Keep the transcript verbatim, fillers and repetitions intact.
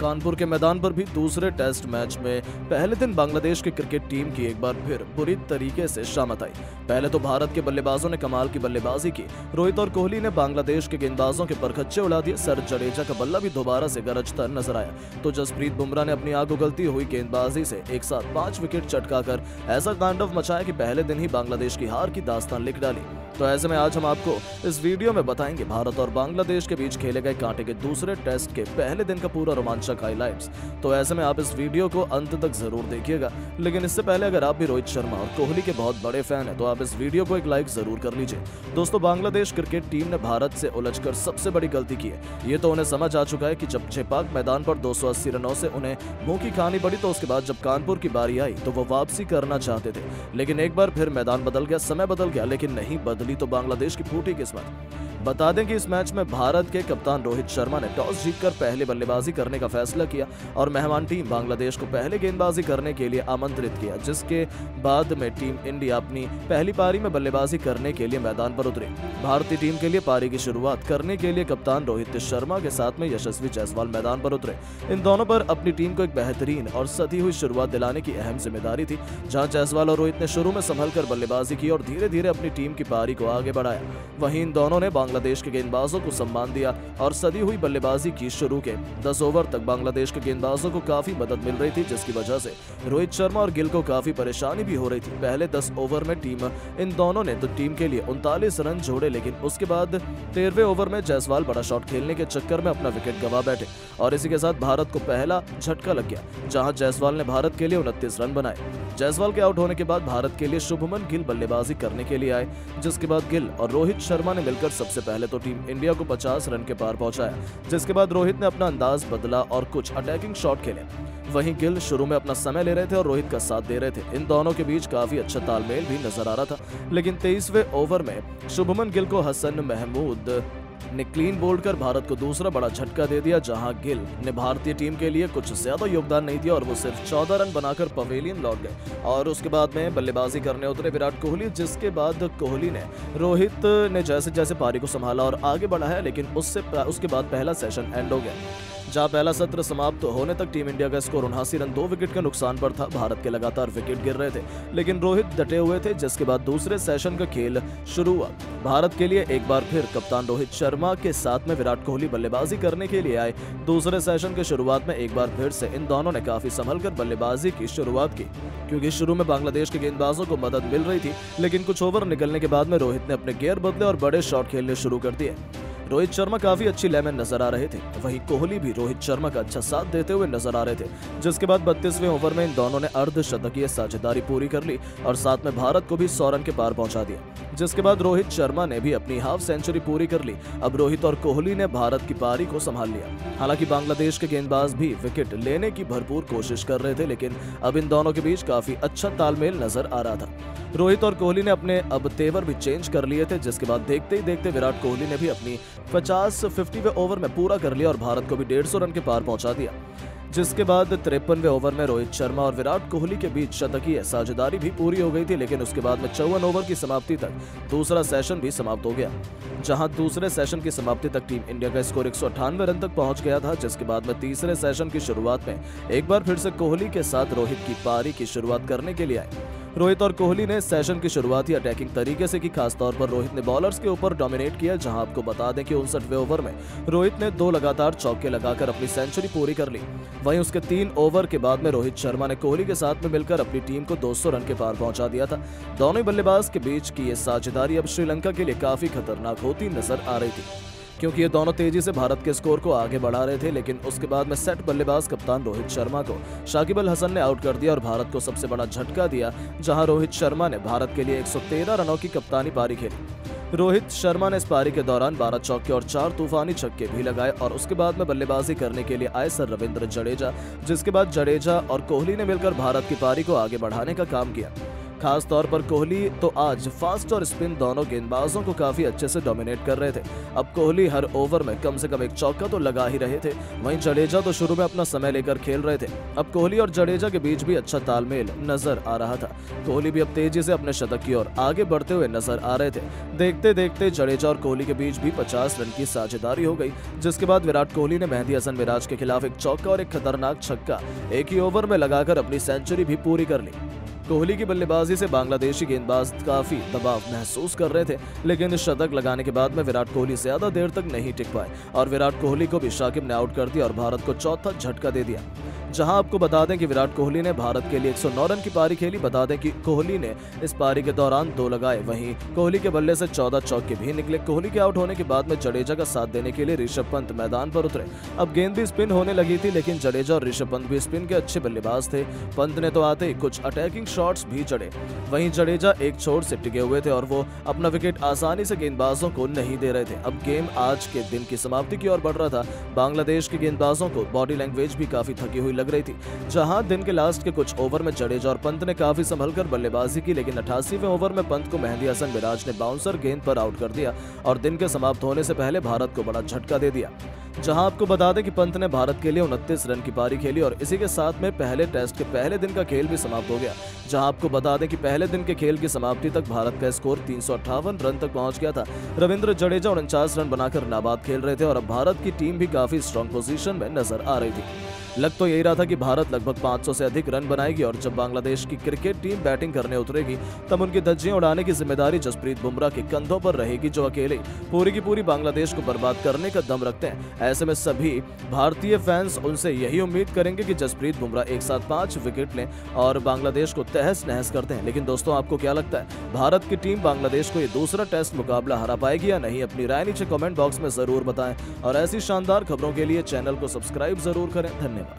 कानपुर के मैदान पर भी दूसरे टेस्ट मैच में पहले दिन बांग्लादेश की क्रिकेट टीम की एक बार फिर बुरी तरीके से शामत आई। पहले तो भारत के बल्लेबाजों ने कमाल की बल्लेबाजी की। रोहित और कोहली ने बांग्लादेश के गेंदबाजों के परखच्चे उड़ा दिए। सर जडेजा का बल्ला भी दोबारा से गरजता नजर आया तो जसप्रीत बुमराह ने अपनी आग उगलती हुई गेंदबाजी से एक साथ पांच विकेट चटकाकर ऐसा तांडव मचाया कि पहले दिन ही बांग्लादेश की हार की दास्तान लिख डाली। तो ऐसे में आज हम आपको इस वीडियो में बताएंगे भारत और बांग्लादेश के बीच खेले गए कांटे के दूसरे टेस्ट के पहले दिन का पूरा रोमांचक हाइलाइट्स। तो ऐसे में आप इस वीडियो को अंत तक जरूर देखिएगा, लेकिन इससे पहले अगर आप भी रोहित शर्मा और कोहली के बहुत बड़े फैन हैं तो आप इस वीडियो को एक लाइक जरूर कर लीजिए। दोस्तों, बांग्लादेश क्रिकेट टीम ने भारत से उलझकर सबसे बड़ी गलती की है। ये तो उन्हें समझ आ चुका है कि जब चेपाक मैदान पर दो सौ अस्सी रनों से उन्हें मुंह की खानी पड़ी, तो उसके बाद जब कानपुर की बारी आई तो वो वापसी करना चाहते थे, लेकिन एक बार फिर मैदान बदल गया, समय बदल गया, लेकिन नहीं बदली तो बांग्लादेश की फूटी किस्मत। बता दें कि इस मैच में भारत के कप्तान रोहित शर्मा ने टॉस जीतकर पहले बल्लेबाजी करने का फैसला किया और मेहमान टीम बांग्लादेश को पहले गेंदबाजी करने के लिए आमंत्रित किया, जिसके बाद में टीम इंडिया अपनी पहली पारी में बल्लेबाजी करने के लिए मैदान पर उतरी। भारतीय टीम के लिए पारी की शुरुआत करने के लिए कप्तान रोहित शर्मा के साथ में यशस्वी जायसवाल मैदान पर उतरे। इन दोनों पर अपनी टीम को एक बेहतरीन और सधी हुई शुरुआत दिलाने की अहम जिम्मेदारी थी। जहां जायसवाल और रोहित ने शुरू में संभल कर बल्लेबाजी की और धीरे धीरे अपनी टीम की पारी को आगे बढ़ाया, वहीं इन दोनों ने बांग्लादेश के गेंदबाजों को सम्मान दिया और सदी हुई बल्लेबाजी की। शुरू के दस ओवर तक बांग्लादेश के गेंदबाजों को काफी मदद मिल रही थी, जिसकी वजह से रोहित शर्मा और गिल को काफी परेशानी भी हो रही थी। पहले दस ओवर में टीम इन दोनों ने तो टीम के लिए उनतालीस रन जोड़े, लेकिन उसके बाद तेरहवें ओवर में जायसवाल बड़ा शॉट खेलने के चक्कर में अपना विकेट गंवा बैठे और इसी के साथ भारत को पहला झटका लग गया, जहां जायसवाल ने भारत के लिए उनतीस रन बनाए। जायसवाल के आउट होने के बाद भारत के लिए शुभमन गिल बल्लेबाजी करने के लिए आए, जिसके बाद गिल और रोहित शर्मा ने मिलकर सबसे पहले तो टीम इंडिया को पचास रन के पार पहुंचाया, जिसके बाद रोहित ने अपना अंदाज बदला और कुछ अटैकिंग शॉट खेले। वहीं गिल शुरू में अपना समय ले रहे थे और रोहित का साथ दे रहे थे। इन दोनों के बीच काफी अच्छा तालमेल भी नजर आ रहा था, लेकिन तेईसवें ओवर में शुभमन गिल को हसन महमूद ने क्लीन बोल्ड कर भारत को दूसरा बड़ा झटका दे दिया, जहां गिल ने भारतीय टीम के लिए कुछ ज्यादा योगदान नहीं दिया और वो सिर्फ चौदह रन बनाकर पवेलियन लौट गए और उसके बाद में बल्लेबाजी करने उतरे विराट कोहली, जिसके बाद कोहली ने रोहित ने जैसे जैसे पारी को संभाला और आगे बढ़ाया, लेकिन उससे उसके बाद पहला सेशन एंड हो गया, जहां पहला सत्र समाप्त तो होने तक टीम इंडिया का स्कोर उनासी रन दो विकेट के नुकसान पर था। भारत के लगातार विकेट गिर रहे थे, लेकिन रोहित डटे हुए थे, जिसके बाद दूसरे सेशन का खेल शुरू हुआ। भारत के लिए एक बार फिर कप्तान रोहित शर्मा के साथ में विराट कोहली बल्लेबाजी करने के लिए आए। दूसरे सेशन के शुरुआत में एक बार फिर से इन दोनों ने काफी संभल कर बल्लेबाजी की शुरुआत की, क्योंकि शुरू में बांग्लादेश के गेंदबाजों को मदद मिल रही थी, लेकिन कुछ ओवर निकलने के बाद में रोहित ने अपने गियर बदले और बड़े शॉट खेलने शुरू कर दिए। रोहित शर्मा काफी अच्छी लय में नजर आ रहे थे, वहीं कोहली भी रोहित शर्मा का अच्छा साथ देते हुए नजर आ रहे थे, जिसके बाद बत्तीसवें ओवर में इन दोनों ने अर्धशतकीय साझेदारी पूरी कर ली और साथ में भारत को भी सौ रन के पार पहुंचा दिया, जिसके बाद रोहित शर्मा ने भी अपनी हाफ सेंचुरी पूरी कर ली। अब रोहित और कोहली ने भारत की पारी को संभाल लिया। हालांकि बांग्लादेश के गेंदबाज भी विकेट लेने की भरपूर कोशिश कर रहे थे, लेकिन अब इन दोनों के बीच काफी अच्छा तालमेल नजर आ रहा था। रोहित और कोहली ने अपने अब तेवर भी चेंज कर लिए थे, जिसके बाद देखते ही देखते विराट कोहली ने भी अपनी पचास फिफ्टीवें ओवर में पूरा कर लिया और भारत को भी डेढ़ सौ रन के पार पहुंचा दिया, जिसके बाद तिरपनवें ओवर में रोहित शर्मा और विराट कोहली के बीच शतकीय साझेदारी भी पूरी हो गई थी, लेकिन उसके बाद में चौवन ओवर की समाप्ति तक दूसरा सेशन भी समाप्त हो गया, जहां दूसरे सेशन की समाप्ति तक टीम इंडिया का स्कोर एक सौ अट्ठानवे रन तक पहुंच गया था, जिसके बाद में तीसरे सेशन की शुरुआत में एक बार फिर से कोहली के साथ रोहित की पारी की शुरुआत करने के लिए आए। रोहित और कोहली ने सेशन की शुरुआत ही अटैकिंग तरीके से की। खासतौर पर रोहित ने बॉलर्स के ऊपर डोमिनेट किया, जहां आपको बता दें कि उनसठवें ओवर में रोहित ने दो लगातार चौके लगाकर अपनी सेंचुरी पूरी कर ली। वहीं उसके तीन ओवर के बाद में रोहित शर्मा ने कोहली के साथ में मिलकर अपनी टीम को दो सौ रन के पार पहुंचा दिया था। दोनों ही बल्लेबाज के बीच की ये साझेदारी अब श्रीलंका के लिए काफी खतरनाक होती नजर आ रही थी, क्योंकि ये दोनों तेजी से भारत के स्कोर को आगे बढ़ा रहे थे, लेकिन उसके बाद में सेट बल्लेबाज कप्तान रोहित शर्मा को शाकिब अल हसन ने आउट कर दिया और भारत को सबसे बड़ा झटका दिया, जहां रोहित शर्मा ने भारत के लिए एक सौ तेरह रनों की कप्तानी पारी खेली। रोहित शर्मा ने इस पारी के दौरान बारह चौके और चार तूफानी छक्के भी लगाए और उसके बाद में बल्लेबाजी करने के लिए आए सर रविंद्र जडेजा, जिसके बाद जडेजा और कोहली ने मिलकर भारत की पारी को आगे बढ़ाने का काम किया। खास तौर पर कोहली तो आज फास्ट और स्पिन दोनों गेंदबाजों को काफी अच्छे से डोमिनेट कर रहे थे। अब कोहली हर ओवर में कम से कम एक चौका तो लगा ही रहे थे, वहीं जडेजा तो शुरू में अपना समय लेकर खेल रहे थे। अब कोहली और जडेजा के बीच भी अच्छा तालमेल नजर आ रहा था। कोहली भी अब तेजी से अपने शतक की ओर आगे बढ़ते हुए नजर आ रहे थे। देखते देखते जडेजा और कोहली के बीच भी पचास रन की साझेदारी हो गई, जिसके बाद विराट कोहली ने मेहदी हसन मिराज के खिलाफ एक चौका और एक खतरनाक छक्का एक ही ओवर में लगाकर अपनी सेंचुरी भी पूरी कर ली। कोहली की बल्लेबाजी से बांग्लादेशी गेंदबाज काफी दबाव महसूस कर रहे थे, लेकिन शतक लगाने के बाद में विराट कोहली ज्यादा देर तक नहीं टिक पाए और विराट कोहली को भी शाकिब ने आउट कर दिया और भारत को चौथा झटका दे दिया। जहां आपको बता दें कि विराट कोहली ने भारत के लिए एक सौ नौ रन की पारी खेली। बता दें कि कोहली ने इस पारी के दौरान दो लगाए, वहीं कोहली के बल्ले से चौदह चौके भी निकले। कोहली के आउट होने के बाद में जडेजा का साथ देने के लिए ऋषभ पंत मैदान पर उतरे। अब गेंद भी स्पिन होने लगी थी, लेकिन जडेजा और ऋषभ पंत भी स्पिन के अच्छे बल्लेबाज थे। पंत ने तो आते ही कुछ अटैकिंग शॉट्स भी चढ़े, वहीं जडेजा एक छोर से टिके हुए थे और वो अपना विकेट आसानी से गेंदबाजों को नहीं दे रहे थे। अब गेम आज के दिन की समाप्ति की ओर बढ़ रहा था। बांग्लादेश के गेंदबाजों को बॉडी लैंग्वेज भी काफी थकी हुई लग रही थी। जहां दिन के लास्ट के कुछ ओवर में जडेजा और पंत ने काफी संभलकर बल्लेबाजी की, लेकिन अठासीवें ओवर में पंत को मेहदी हसन मिराज ने बाउंसर गेंद पर आउट कर दिया और दिन के समाप्त होने से पहले भारत को बड़ा झटका दे दिया। जहां आपको बता दें कि पंत ने भारत के लिए उनतीस रन की पारी खेली और इसी के साथ में पहले टेस्ट के पहले दिन का खेल भी समाप्त हो गया। जहां आपको बता दें कि पहले दिन के खेल की समाप्ति तक भारत का स्कोर तीन सौ अट्ठावन रन तक पहुंच गया था। रविंद्र जडेजा उनचास रन बनाकर नाबाद खेल रहे थे और अब भारत की टीम भी काफी स्ट्रॉन्ग पोजीशन में नजर आ रही थी। लग तो यही रहा था कि भारत लगभग पाँच सौ से अधिक रन बनाएगी और जब बांग्लादेश की क्रिकेट टीम बैटिंग करने उतरेगी तब उनकी धज्जियां उड़ाने की जिम्मेदारी जसप्रीत बुमराह के कंधों पर रहेगी, जो अकेले पूरी की पूरी बांग्लादेश को बर्बाद करने का दम रखते हैं। ऐसे में सभी भारतीय फैंस उनसे यही उम्मीद करेंगे कि जसप्रीत बुमराह एक साथ पांच विकेट लें और बांग्लादेश को तहस नहस करते हैं। लेकिन दोस्तों, आपको क्या लगता है, भारत की टीम बांग्लादेश को ये दूसरा टेस्ट मुकाबला हरा पाएगी या नहीं? अपनी राय नीचे कमेंट बॉक्स में जरूर बताएं और ऐसी शानदार खबरों के लिए चैनल को सब्सक्राइब जरूर करें। धन्यवाद।